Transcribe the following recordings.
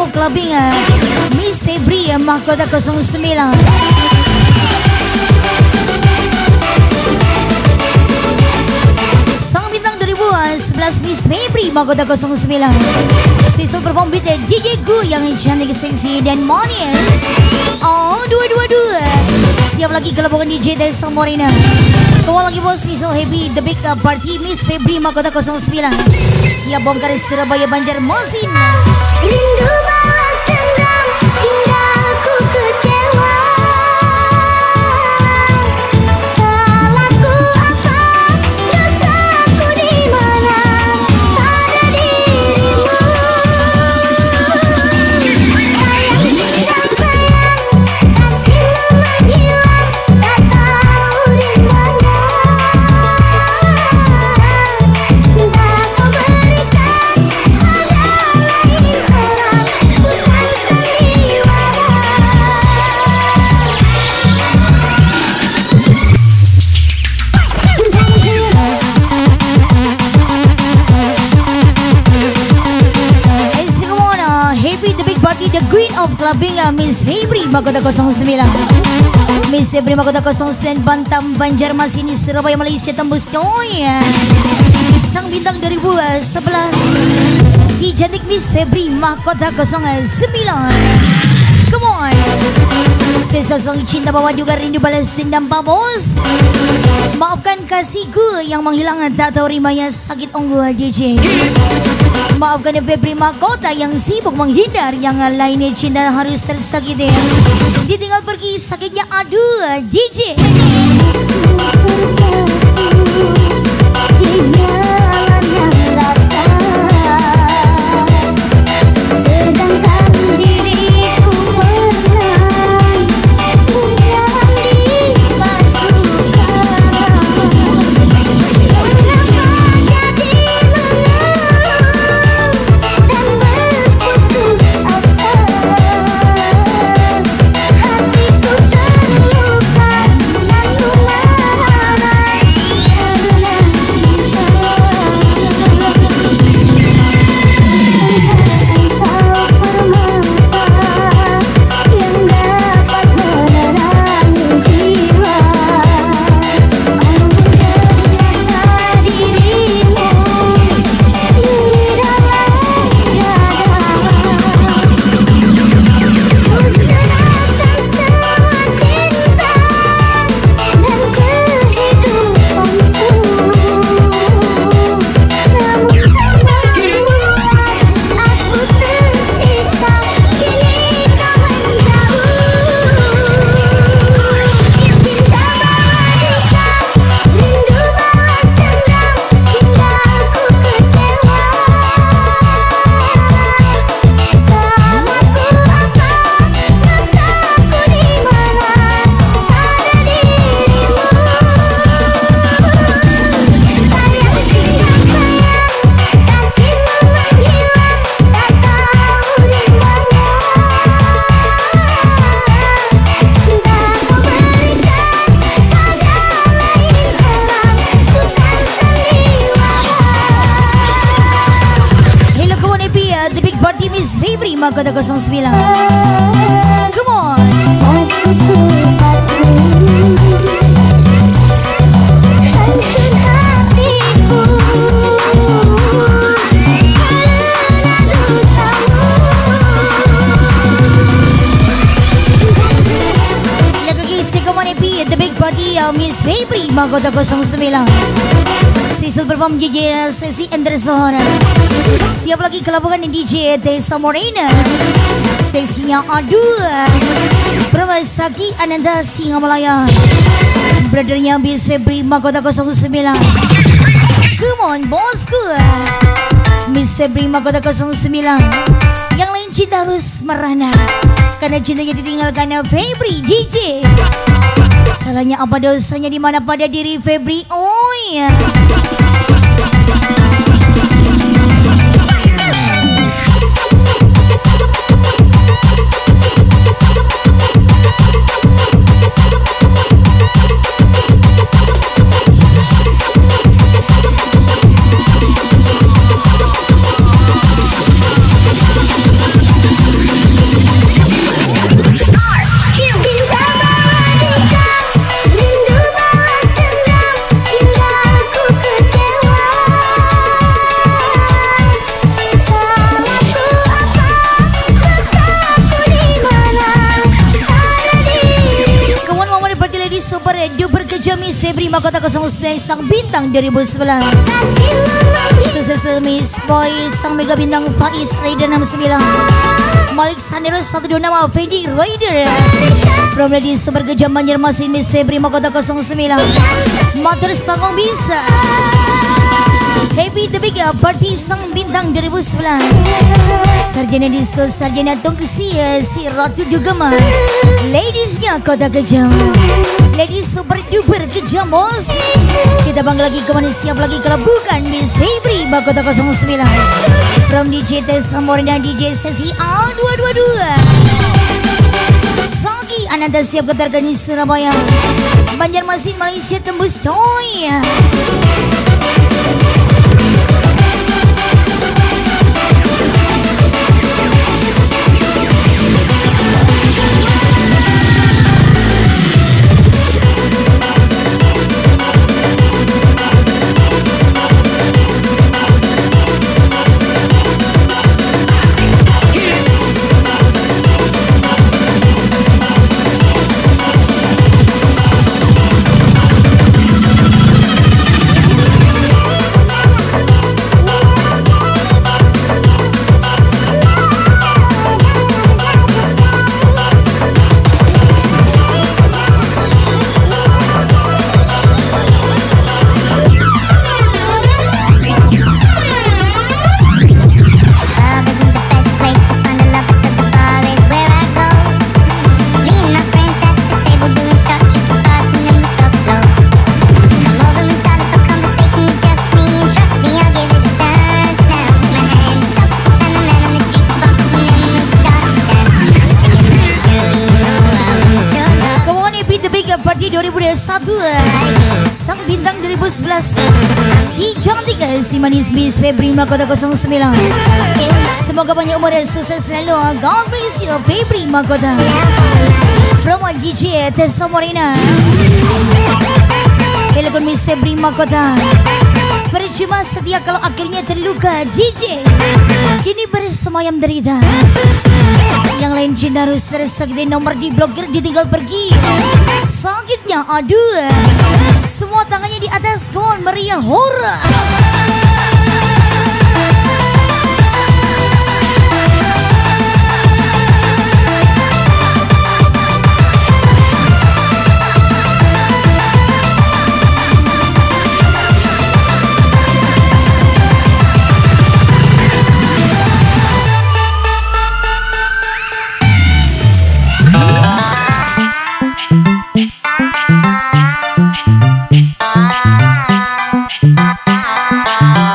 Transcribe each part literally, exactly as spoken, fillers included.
of Clubbing Miss Febri Mahkota kosong sembilan. Sang bintang dua ribu sebelas Miss Febri Mahkota kosong sembilan. Sisal perform beat D J Gu yang cantik, seksi dan manis. Oh, dua dua dua. Siap lagi kelabungan D J dari Samorina. Kawal lagi bos Misal Happy The Big Party Miss Febri Mahkota kosong sembilan. Siap bongkar Surabaya Banjarmasin. Rindu balas dendam hingga ku kecewa. Salahku apa? Dosaku di mana? Pada dirimu. Sayang dan sayang, kasihmu menghilang, tak tahu di mana. Tak kau berikan pada lain orang, bukan sandiwara. Hey, come on, uh, Happy The Big Party, the Queen of Clubbing uh, Miss Febri Mahkota kosong sembilan. Miss Febri Mahkota kosong sembilan Bantam Banjarmasin Surabaya Malaysia tembus coy. Sang bintang dua ribu sebelas si cantik Miss Febri Mahkota kosong sembilan. Come on. Sesosong cinta bawa juga rindu balas dendam Pak Bos. Maafkan kasihku yang menghilang, tak tahu rimanya sakit onggo D J. Maafkan Febri Mahkota yang sibuk menghindar, yang lainnya cinta harus tersakiti. Ditinggal pergi sakitnya, aduh D J. Sedangkan diriku pernah punya di pasukan. Mengapa jadi mengeluh dan berputus asa? Hatiku terluka lalu marah karena cinta. Mahkota kosong sembilan. Come on. Hancur hatiku karena dosamu. Lagu kisi come on happy The Big Party uh, Miss Febri Mahkota kosong sembilan. Sisal perform D J Sesi Anderson. Siap lagi kelabungan D J Desa Morena. Seksinya aduh Pramasaki Ananda Singa Malaya. Brothernya Miss Febri Mahkota kosong sembilan. Come on bosku. Miss Febri Mahkota kosong sembilan. Yang lain cinta harus merana, karena cintanya ditinggalkan Febri D J. Salahnya apa, dosanya di mana pada diri Febri? Oh iya. Febri Mahkota nol sembilan sang bintang dua ribu sebelas. Sukses Miss Boy sang mega bintang Faiz Raider enam sembilan. Malik Sanero satu dua nama Fendi Raider. From Ladies Super Gejam Banjarmasin Miss Febri Mahkota nol sembilan. Mothers Panggung Bisa. Happy the Big Party sang bintang dua ribu sebelas. Sarjana Disco Sarjana Tungsi si Ratu Dugama. Ladiesnya Kota Kejam. Ladies super duper kejam bos. Kita bangga lagi kemana siap lagi kalau bukan Miss Febri Mahkota nol sembilan. From D J Tessa Morina D J Sesi A dua dua dua. Sagi Ananda siap ketarkan di Surabaya. Banjarmasin Malaysia tembus coy. dua ribu satu sang bintang dua ribu sebelas si cantik si manis Miss Febri Mahkota nol sembilan. Semoga banyak umur dan sukses selalu. God bless you Febri Mahkota. Promo D J Tessa Morina. Telepon Miss Febri Mahkota. Percuma setia kalau akhirnya terluka D J. Kini bersemayam derita. Yang lain cinta harus tersakiti nomor diblokir ditinggal pergi. Sakitnya aduh. Semua tangannya di atas kawan meriah hora. Ah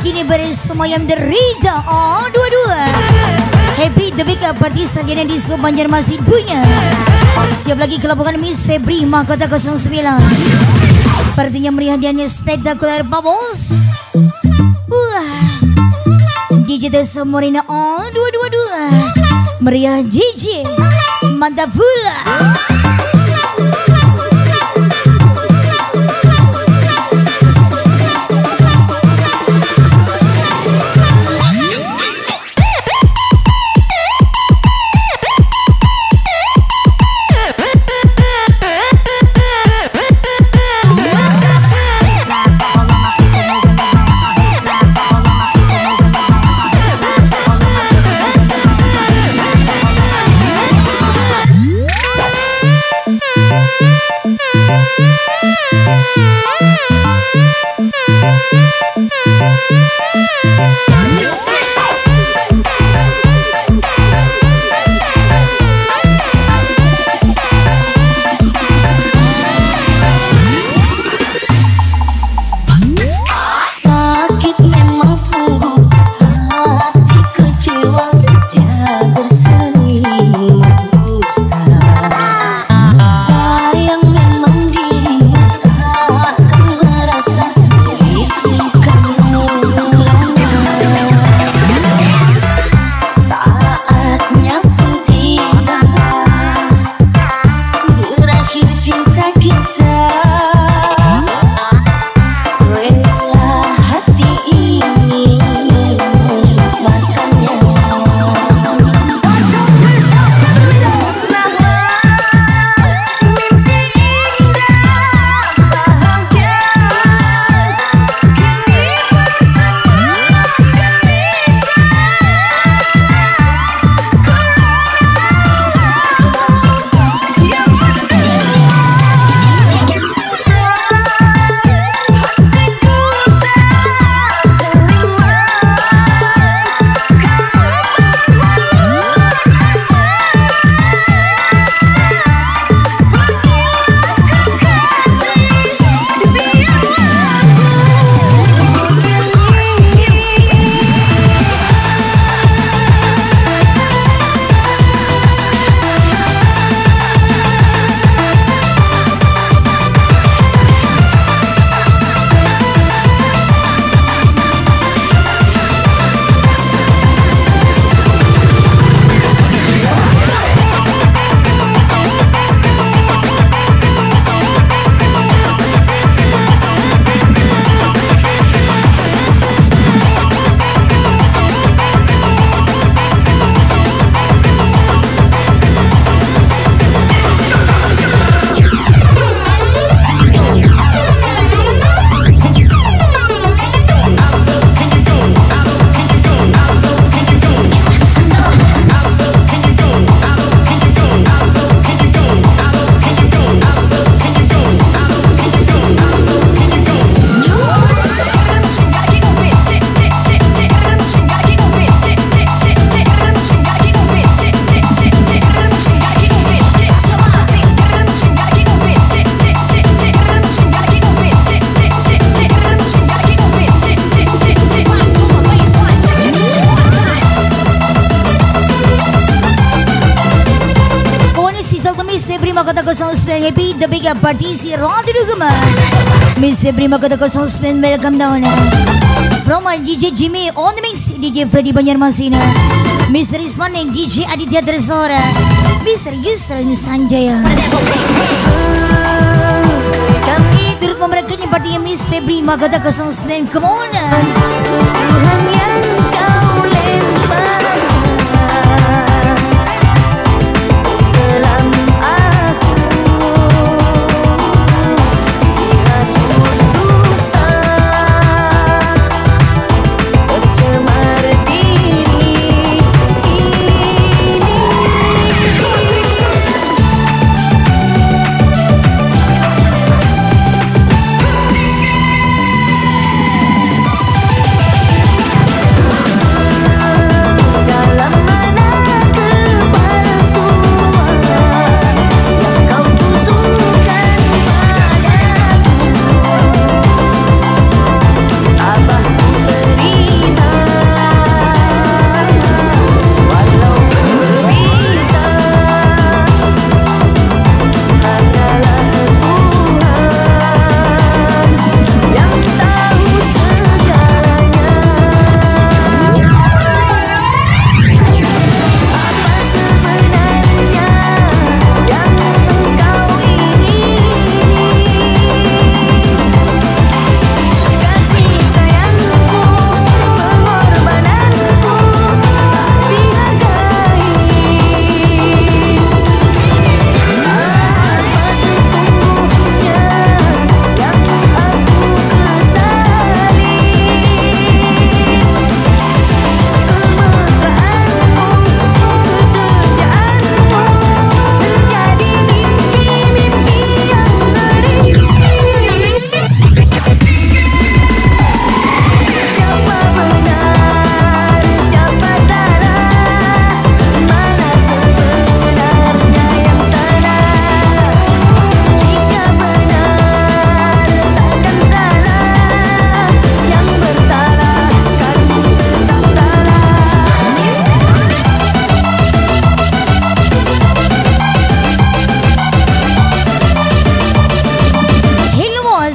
kini bersama yang derita oh dua-dua. Happy the big party sarjana disco Banjarmasin punya. Siap lagi kelompok Miss Febri Mahkota nol sembilan. Partinya meriah dan spektakuler bubbles. Wah. D J Desa Morina on dua dua dua. Meriah D J. Mantap pula. Mahkota nol sembilan Happy the big party si Rodi Duguma. Miss Febri Mahkota nol sembilan welcome down. From D J Jimmy on the mix D J Freddy Banjarmasin. Miss Rizwan and D J Aditya Tresora. Miss Yusra Sanjaya. Turut memerankan party Miss Febri Mahkota nol sembilan. Come on. Tuhan yang kau lempar dalam aku, dirasuk dusta, tercemar diri ini.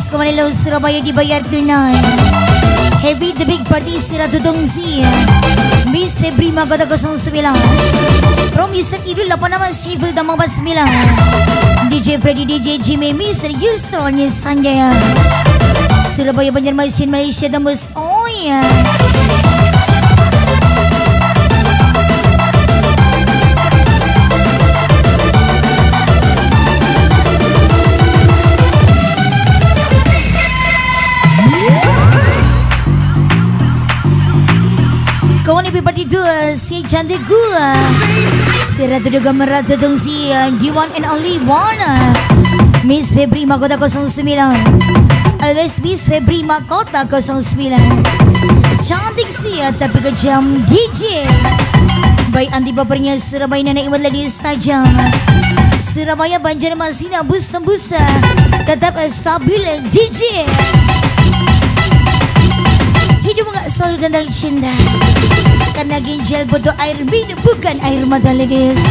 Miss Kamanilo Surabaya dibayar tunai. Happy the big party Sira Tudongsi. Miss Febri Magada kosong sembilan. From Yusuf Idul lapan nama Sifil Damang empat sembilan. D J Freddy D J Jimmy Mister Yusuf Sanjaya. Surabaya Banjarmasin Malaysia tembus. Oh ya. Kawan ibu party dua si cantik gua. Seratu juga merata dong si the one and only one. Miss Febri Makota kosong sembilan. Always Miss Febri Makota kosong sembilan. Cantik sih tapi kejam D J. Baik anti bapernya Surabaya nenek imut lagi tajam. Surabaya Banjarmasin bus tembus. Tetap stabil D J. Hidup gak selalu tentang cinta, karena ginjal butuh air minum bukan air mata ladies.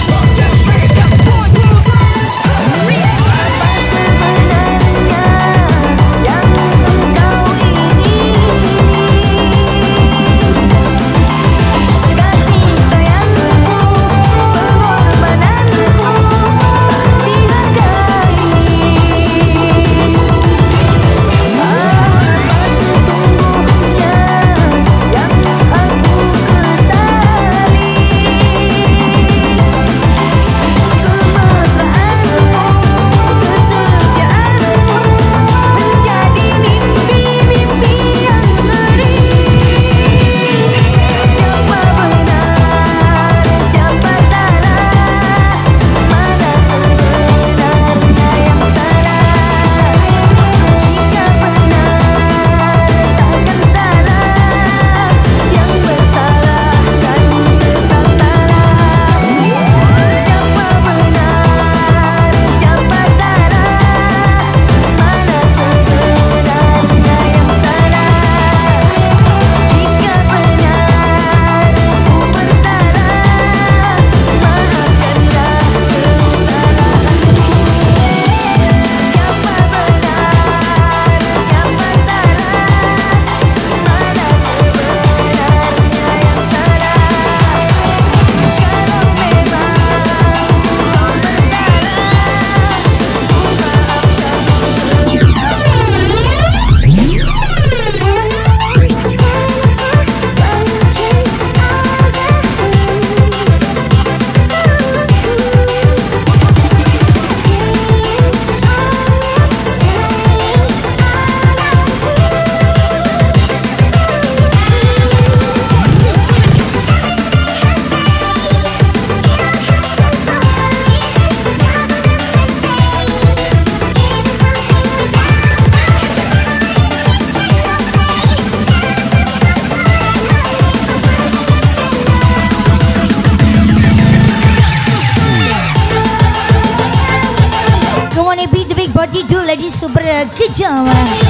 Party dua lagi super kejam.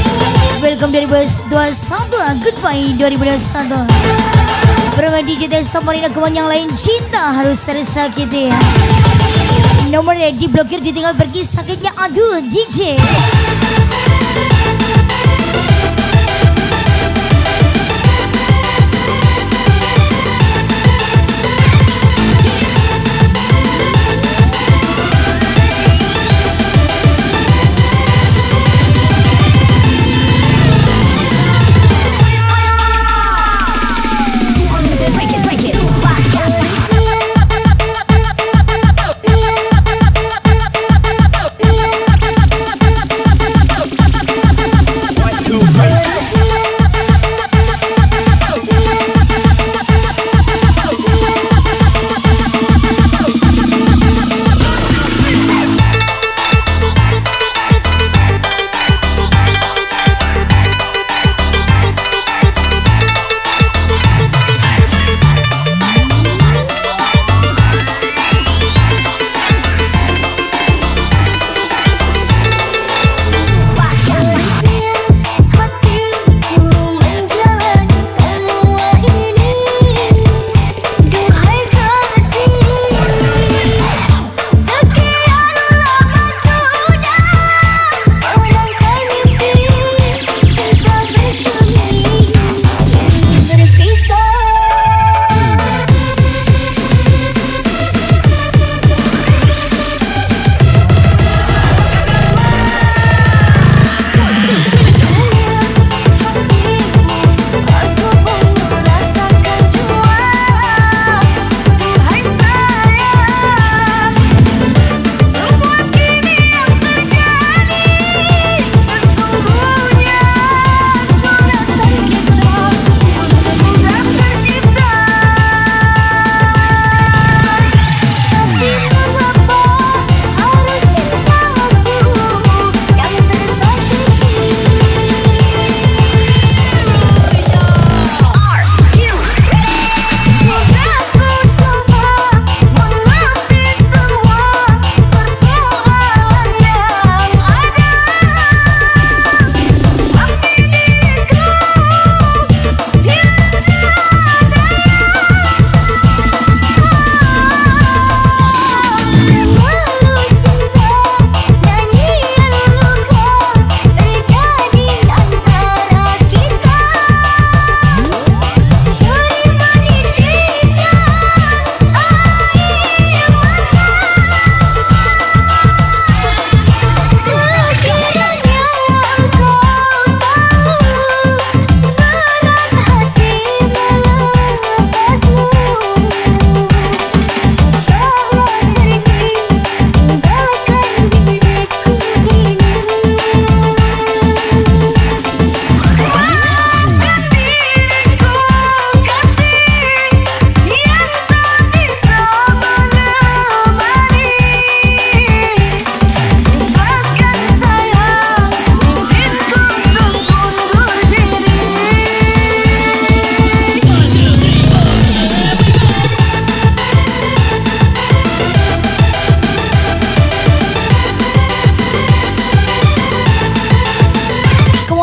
Welcome dua ribu dua puluh satu. Goodbye dua ribu dua puluh satu. Bersama D J dan Samarina kawan yang lain, cinta harus tersakiti. Nomornya diblokir, ditinggal pergi sakitnya. Aduh D J.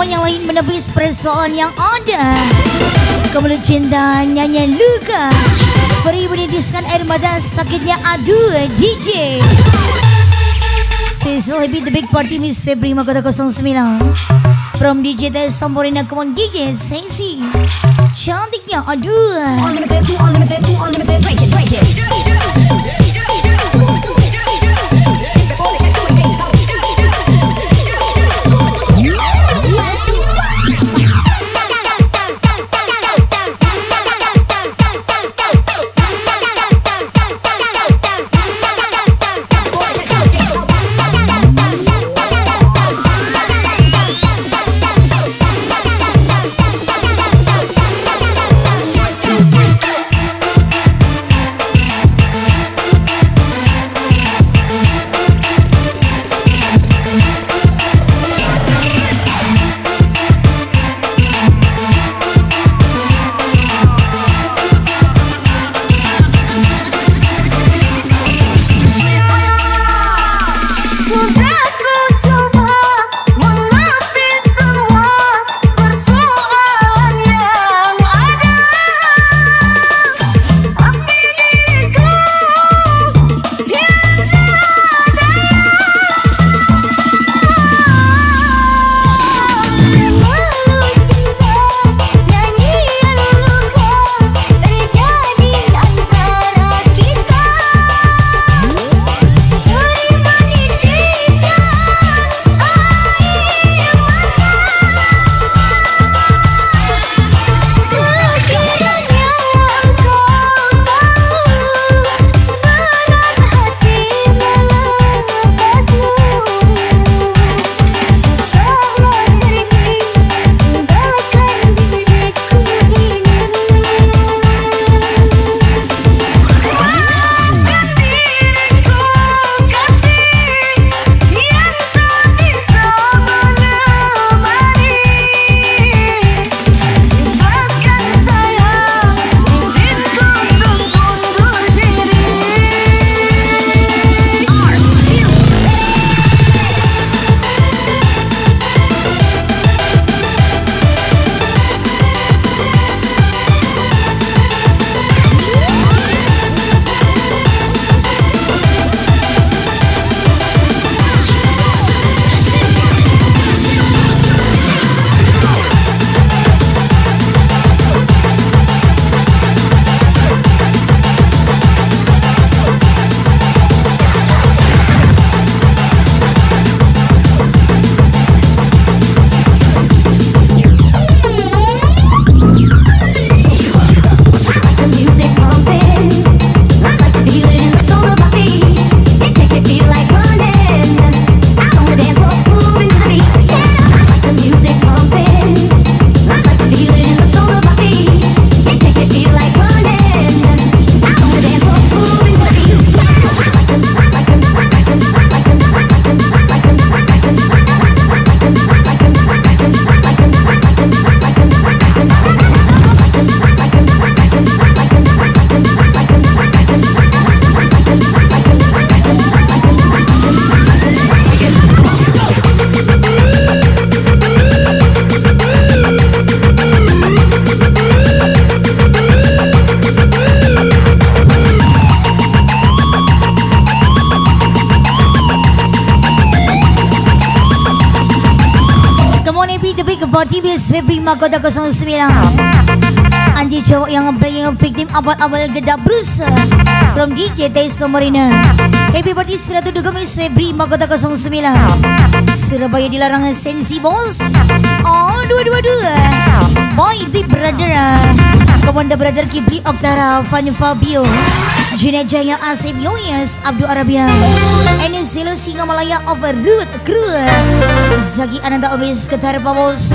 perempuan yang lain menepis persoalan yang ada. Kemudian cinta nyanyi luka, beri beritiskan air mata sakitnya aduh D J. Cecil Happy the Big Party Miss Febri Mahkota nol sembilan. From D J Tes Samborina, come on D J Sensi. Cantiknya aduh. Unlimited, too unlimited, too unlimited, break it, break it. Party Miss Febri Mahkota nol sembilan. Anji cowok yang playing victim abal-abal gedak Bruce from D J Tes Marina. Happy birthday seratus duga Miss Febri Mahkota nol sembilan. Surabaya dilarang sensi bos. Oh dua dua dua. Boy the brother. Komanda brother Kibli Oktara Van Fabio. Jina Jaya Asep Yoyes Abdul Arabia. Enesilo Singa Malaya over Root Crew. Zagi Ananda Obis Ketar Pawos.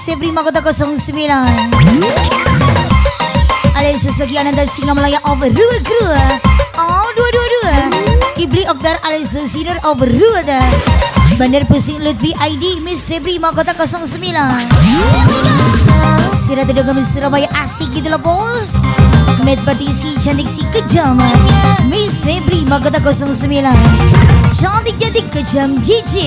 Febri Mahkota nol sembilan. Alias Sesegi Ananda Singa Melaya over Ruud Crew. Oh dua dua dua. Kibli Oktar alias Sinar over Ruud. Bandar Pusing Lutfi I D Miss Febri Mahkota nol sembilan. Sirat Dagang Surabaya asik gitu loh bos. Med partisi cantik si kejam Miss Febri Mahkota nol sembilan. Cantik-cantik kejam D J.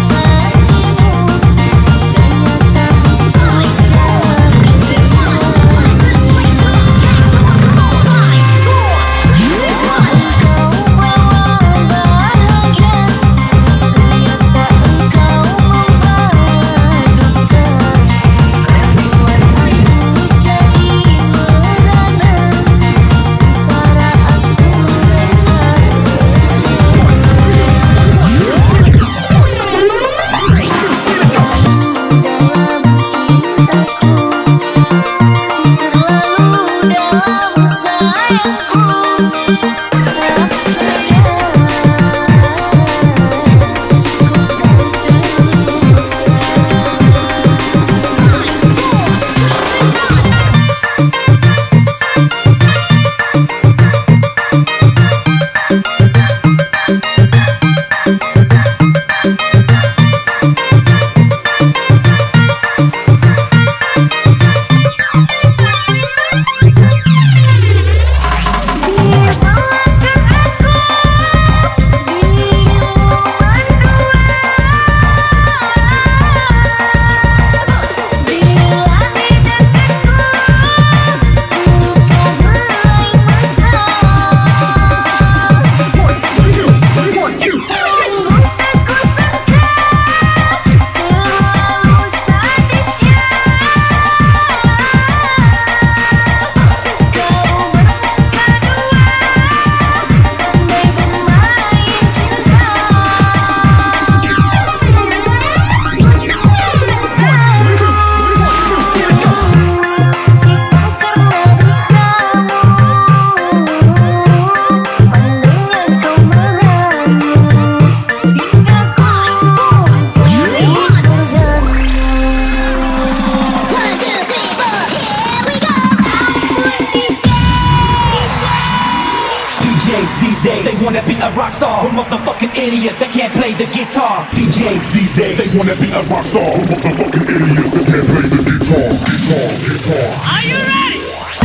wanna be a rock star, we're motherfucking idiots that can't play the guitar. D Js these days, they wanna be a rock star, we're motherfucking idiots that can't play the guitar, guitar, guitar. Are you ready?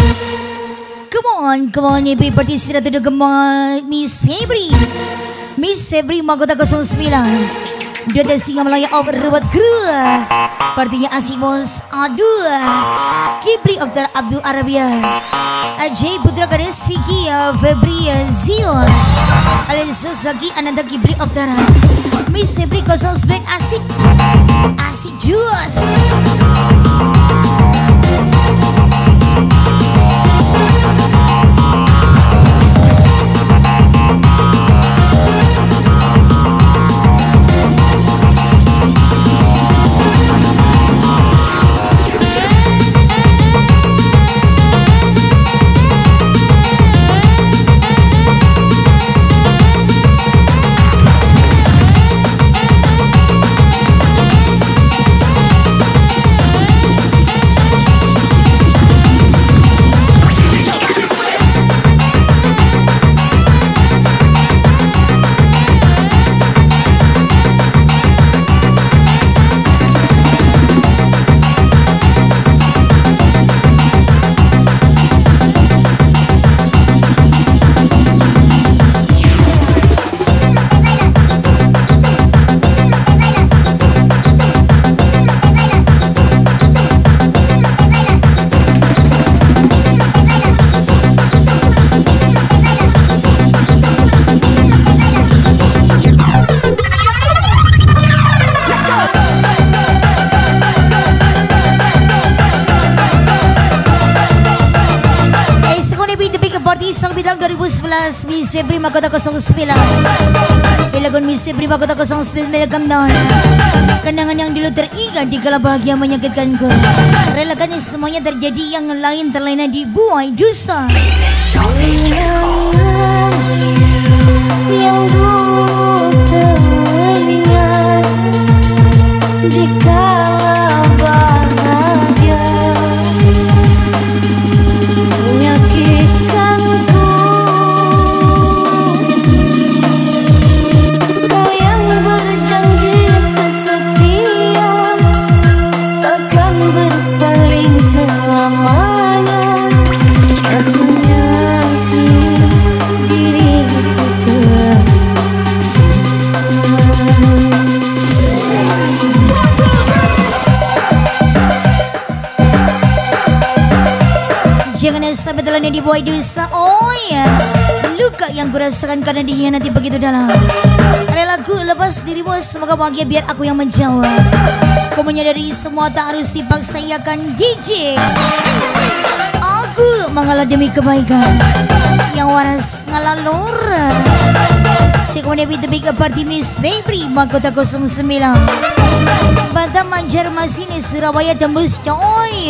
Come on, come on, happy party sila to the Miss Febri. Miss Febri Mahkota nol sembilan. Dia dari Singa Melaya over Ruud Crew. Partinya Asimos Aduh. Kibli Oktar Abdul Arabia. Ajay Putra Ganes Vicky Febri Zion. Alias Sagi Ananda Kibli Oktar. Miss Febri nol sembilan asik. Asik juas. dua ribu sebelas Miss Febri Mahkota nol sembilan. Ilagun Miss Febri Mahkota nol sembilan melagam down. Kenangan yang dulu teringat di kala bahagia menyakitkanku. Relakan semuanya terjadi, yang lain terlena dibuai dusta. Yang dulu teringat di kala bahagia. Jangan sampai telan yang dibuai dosa. Oh ya, luka yang kurasakan karena dia nanti begitu dalam. Ada lagu lepas dirimu, semoga bahagia biar aku yang menjawab. Kau menyadari semua tak harus dipaksa, ya kan D J. Aku mengalah demi kebaikan, yang waras ngalalur. Sekolah with the big party Miss Febri Mahkota nol sembilan Batam Banjar Masini Surabaya tembus coy.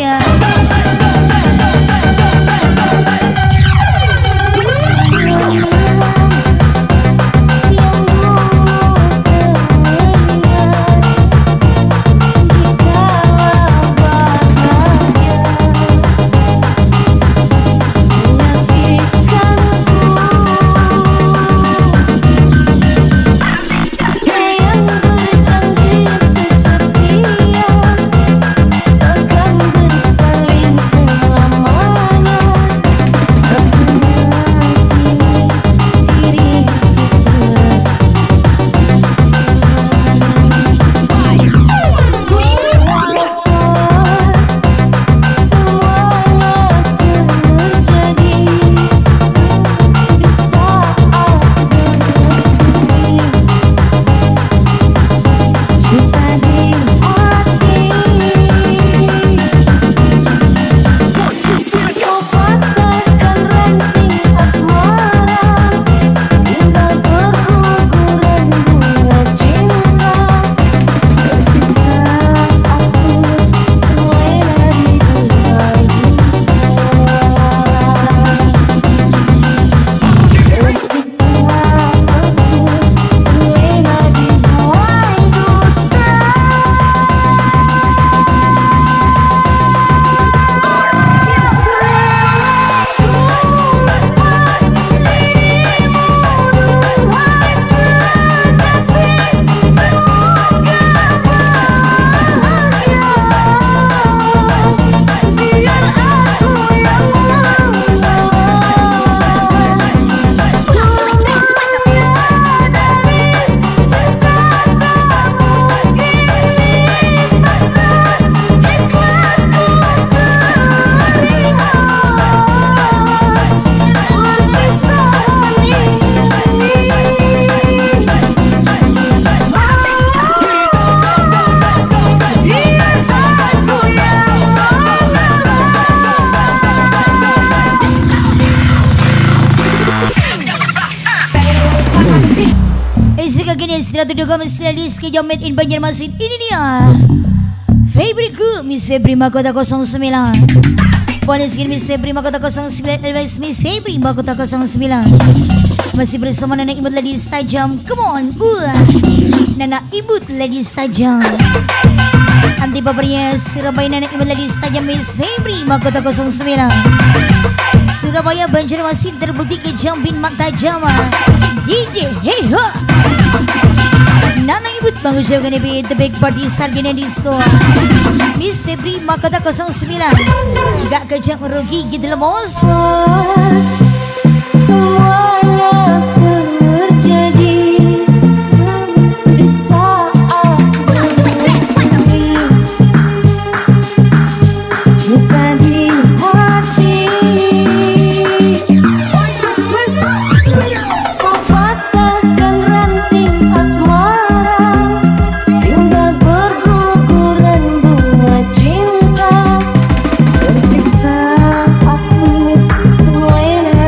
Satu dua mesin Rizky Jomet in Banjarmasin. Ini dia Febri ku Miss Febri Mahkota nol sembilan. Bonus skin Miss Febri Mahkota nol sembilan. Elvis Miss Febri Mahkota nol sembilan. Masih bersama Nana Imut Ladies Tajam. Come on, uh. Nana Imut Ladies Tajam. Anti bapernya Surabaya Nana Imut Ladies Tajam Miss Febri Mahkota nol sembilan. Surabaya Banjarmasin terbukti kejam bin mak tajam. D J hey ho. Nana Ibut bangun jauh kan the big party Sargina Disco Miss Febri Mahkota nol sembilan. Gak kejam merugi gitu loh bos. Semuanya terjadi di saat bersedih. Cinta di hati kau patahkan ranting asmara hingga berguguran bunga cinta. Tersiksa aku terlena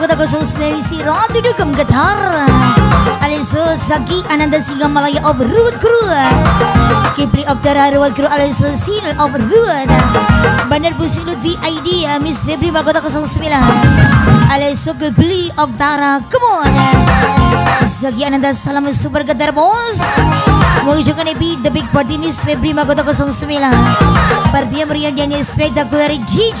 Magkota Kosong Sembilan si Ratu Dugem Getar Aliso Sagi Ananda Singa Malaya of Ruud Crew Kipli of Tara Ruud Crew Aliso Sinul of Ruud Bandar Pusing Lutfi I D Miss Febri Magkota Kosong Sembilan Aliso Kipli of Tara Come on Sagi Ananda Salam Super Getar Bos Mengucapkan Ebi The Big Party Miss Febri Magkota Kosong Sembilan Partia meriah dan spektakuler G J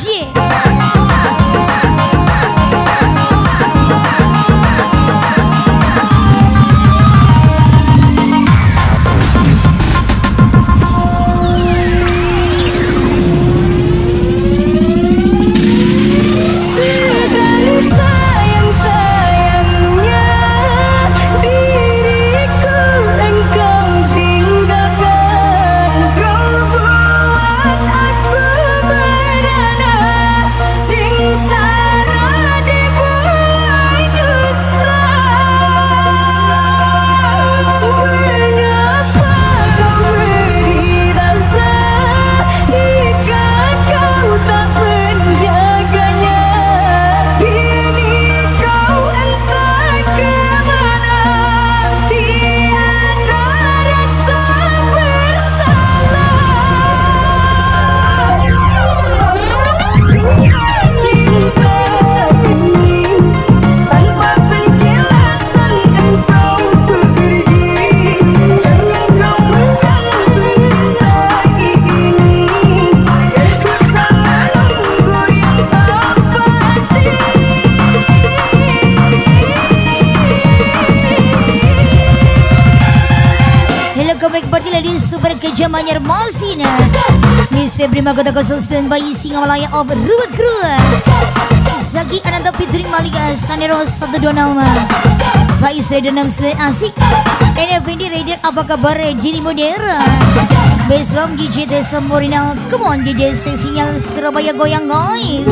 Super kejamannya Masina Miss Febri Magkota Kosong Sembilan Bayi Singa Malaya of Ruud Crew Zaki Ananda Fitri Malika Sanero Satu Dua Nama Faiz Raider enam sembilan Asik N F N D Raider apa kabar Jiri Modera Base from D J Desa Morina Come on D J seksinya Surabaya goyang guys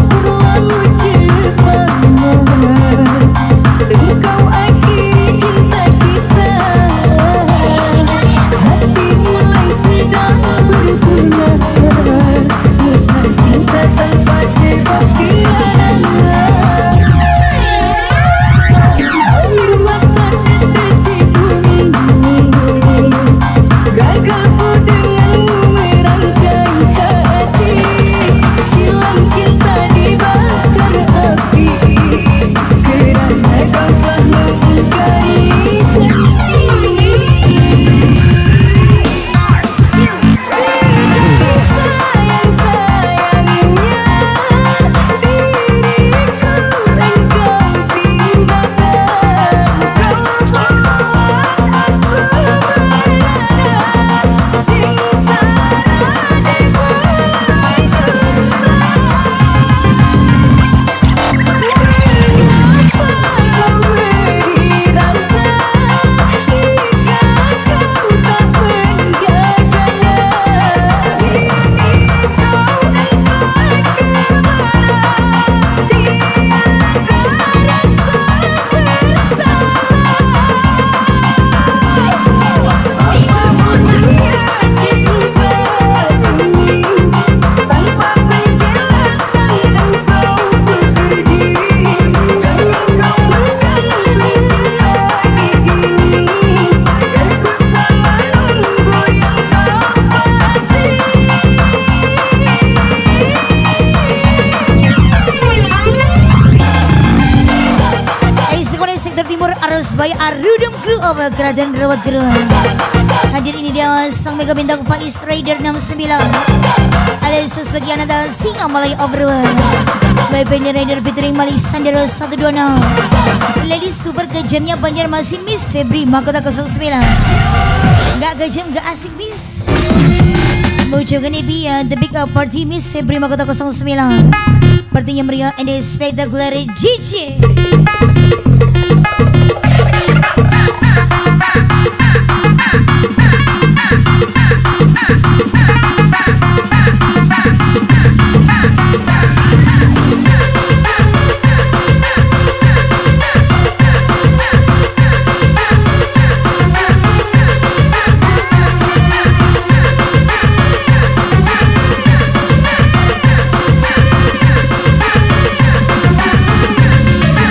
Engkau akhiri cinta kita Hati mulai sedang berbunga Mesra cinta tanpa sebab kirana Mata deteksi bumi Gagal ku denganmu merangkai hati Hilang cinta dibakar api Kerana kau telah mengingkari By Arudum Crew of Kerajaan Rawat Crew. Hadir ini dia sang mega bintang Faiz Raider enam sembilan Alias sesegian ada Singa Malaya of Ruud By Penny Raider featuring Malik Sandero satu dua enam Lady super kejamnya Banjarmasin Miss Febri Magkota Kosong Sembilan Gak kejam gak asik Miss Mengucapkan Ebi ya The Big Party Miss Febri Magkota Kosong Sembilan Partinya meriah and spectacular G J We'll be right back.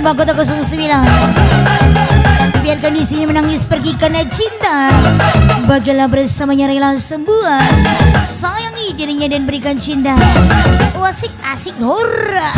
Mahkota nol sembilan. Biarkan di sini menangis pergi karena cinta. Bagilah bersamanya rela sembuh. Sayangi dirinya dan berikan cinta. Asik asik hurra.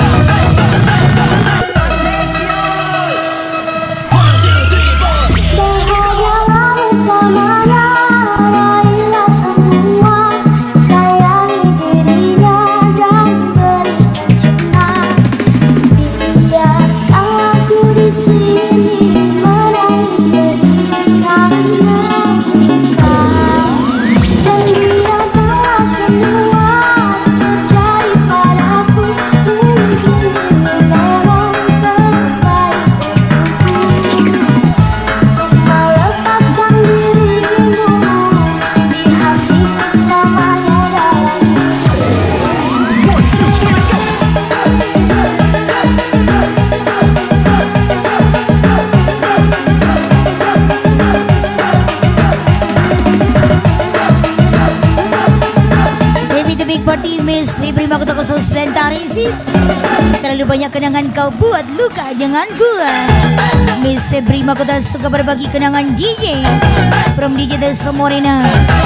Mahkota nol sembilan Tarisis. Terlalu banyak kenangan kau buat luka dengan gua. Miss Febri Mahkota suka berbagi kenangan D J from D J Desa Morena.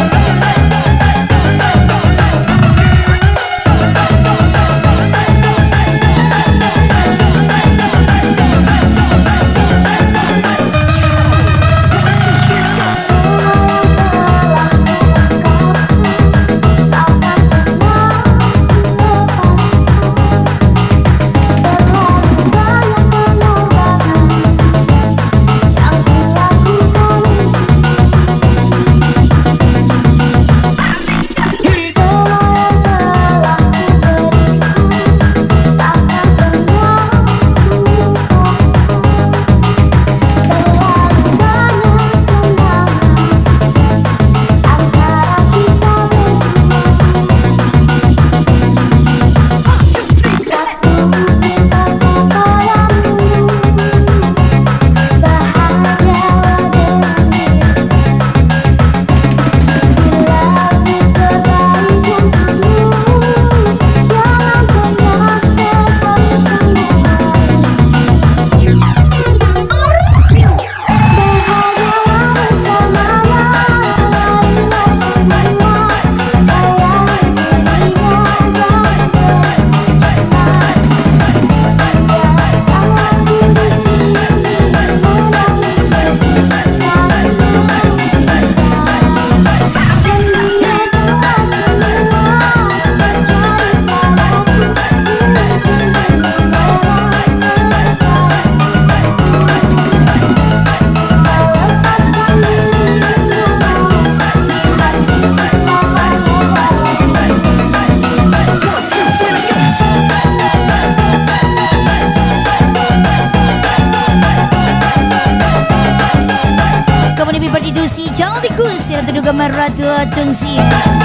Ratu Tungsi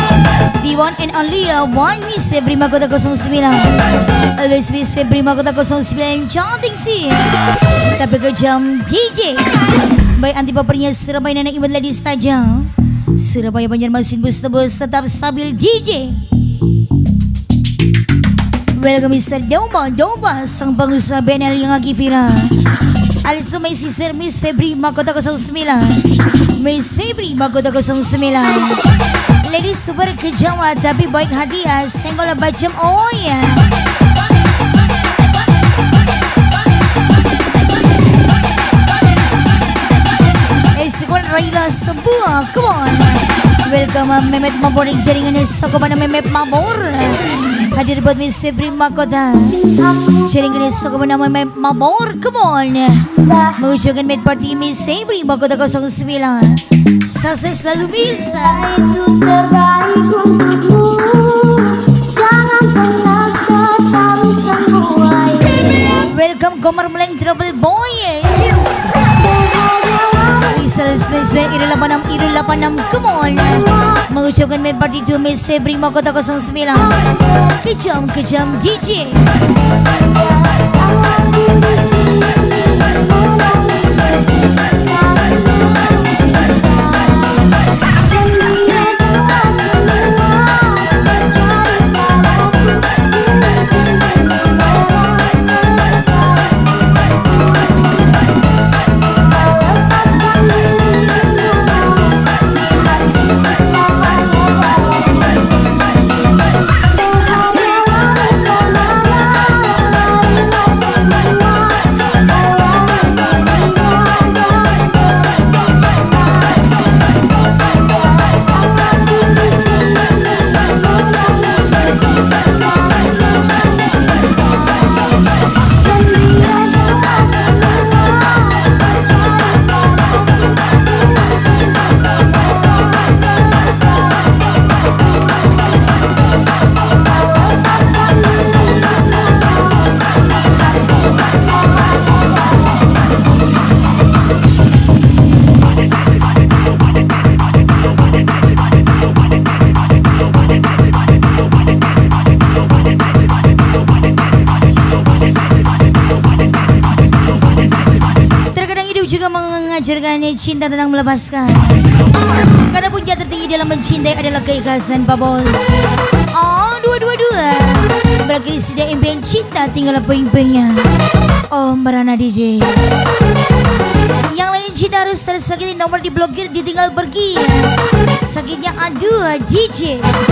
the one and only one Miss Febri Mahkota nol sembilan. Always Miss Febri Mahkota nol sembilan cantik sih tapi kejam D J. Baik anti papernya Surabaya Nenek Imut Ladies Tajam Surabaya Banjarmasin bus tebus tetap stabil D J. Welcome Mister Domba Domba sang pengusaha B N L yang lagi viral. Also my sister Miss Febri Mahkota nol sembilan. Miss Febri Mahkota nol sembilan. Ladies super kejam tapi baik hadiah senggol bacem oh ya. Esikuan Raila sebuah come on. Welcome Memet Mabor jaringannya Sokoban Memet Mabor. Hadir buat Miss Febri Mahkota jaringannya Sokoban Memet Mabor come on. Mengucapkan Med Party Miss Febri Mahkota nol sembilan. Sukses selalu bisa. Itu terbaik untukmu. Jangan pernah sesali semua. Welcome Komar Meleng Trouble Boys. Rizal sembilan Iru delapan enam Iru delapan enam come on. Mengucapkan Med Party to Miss Febri Mahkota nol sembilan. Kejam kejam D J. mengajarkan cinta tentang melepaskan. Karena puncak tertinggi dalam mencintai adalah keikhlasan, Pak Bos. Oh, dua dua dua. Berakhir sudah impian cinta, tinggal puing-puingnya. Oh, Merana D J. Yang lain cinta harus tersakiti, nomor diblokir, ditinggal pergi. Sakitnya aduh D J.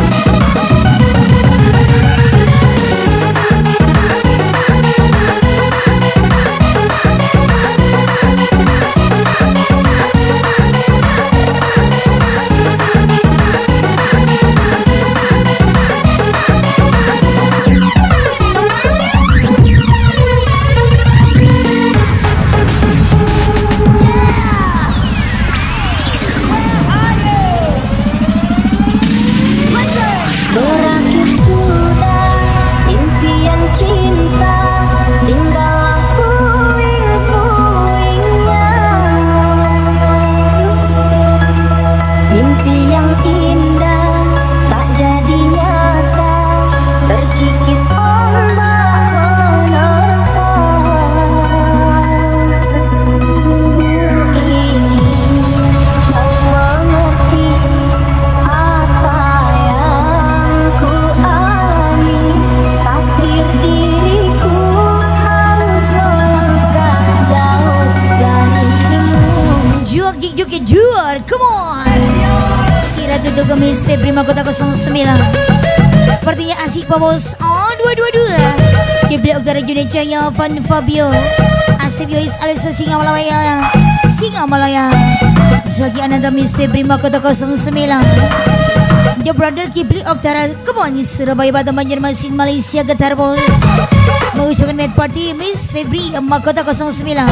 Miss Febri Mahkota nol sembilan. Sepertinya asik Pak Bos. Oh, dua dua dua. Kibli Utara Juni Jaya Van Fabio Asif Yois Alisa Singa Malaya Singa Malaya Zaki Ananda Miss Febri Mahkota nol sembilan. The Brother Kibli Utara Kebon Surabaya Batam Banjarmasin Malaysia Getar Bos. Mengucapkan Mad Party Miss Febri Mahkota nol sembilan.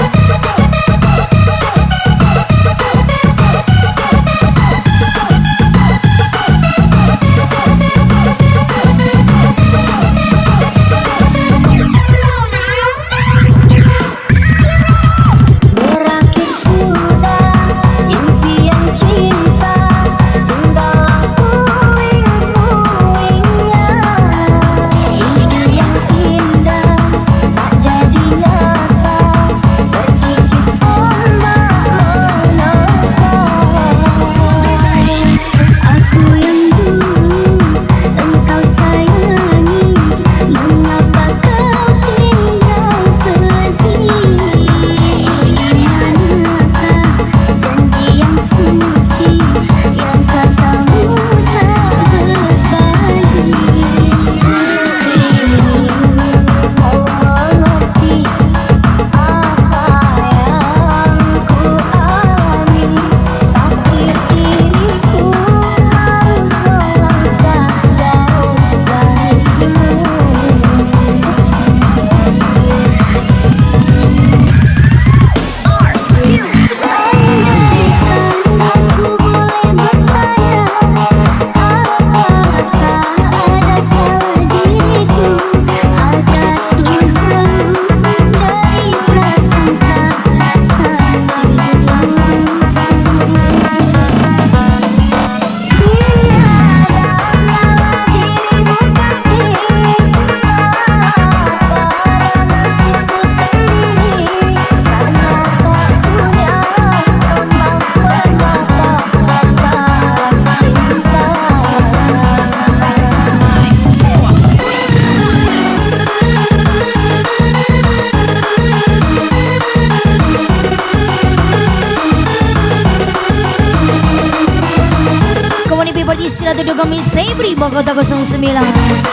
Istirahat duduk Miss Febri Mahkota nol sembilan.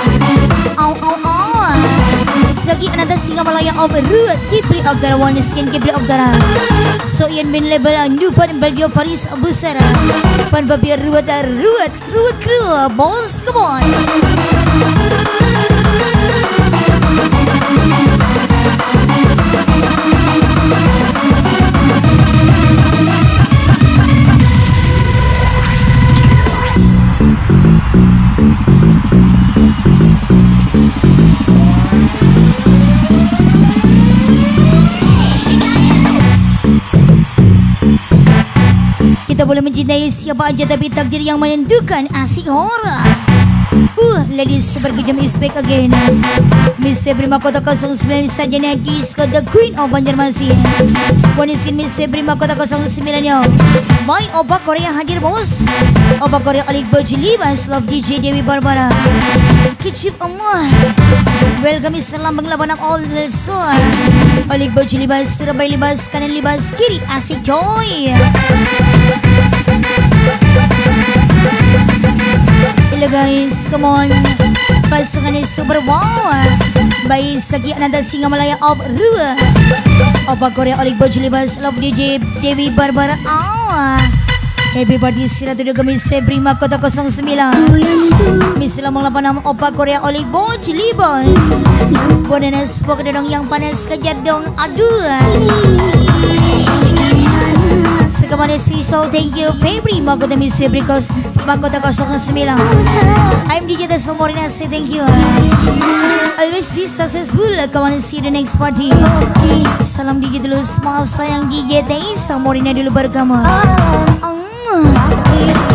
Au au au. Sagi Ananda Singa Malaya of Ruat Kibli Utara One Skin Kibli Utara. So Ian bin Label Nufan Baldio Faris Busara. Pan Babi Ruat Ruat Ruat Crew Boss, come on. Kita boleh mencintai siapa aja, tapi takdir yang menentukan. Asik horor. Uh, ladies, bergejam is back again. Miss Febri Makota nol sembilan Sarjana Disco, the Queen of Banjarmasin. Waniskin Miss Febri Makota nol sembilan yo. My Oba Korea hadir bos. Oba Korea Alik Baju Libas, Love D J Dewi Barbara. Kicip Allah. Welcome is lambang laban all so. Alik Baju Libas, Surabaya Libas, kanan Libas, kiri asik joy. Hello guys, come on. Pasukan is super wow. Bayi segi ananda singa Malaya of Rua. Opa Korea Olik Baju Libas, Love D J Dewi Barbara. Ah. Happy birthday Siratu Duga Miss Febri Makota nol sembilan. Miss Lamang delapan enam Opa Korea Olik Baju Libas. Bonanas pokok dong yang panas kejar dong. Aduh. Sekamane special thank you Febri Makota Miss Febri Makota nol sembilan. I'm D J Tasel Morina, say thank you. Always be successful. Come on see the next party. Salam D J dulu, maaf sayang D J Tasel Morina dulu baru kamu.